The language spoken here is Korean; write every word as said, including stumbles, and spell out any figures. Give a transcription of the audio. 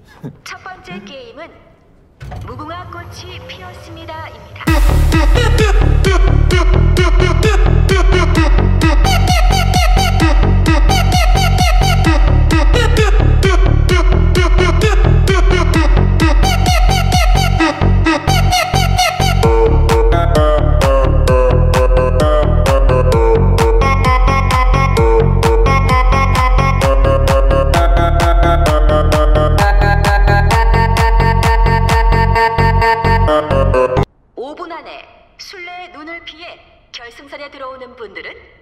첫 번째 게임은 무궁화 꽃이 피었습니다입니다. 오 분 안에 술래의 눈을 피해 결승선에 들어오는 분들은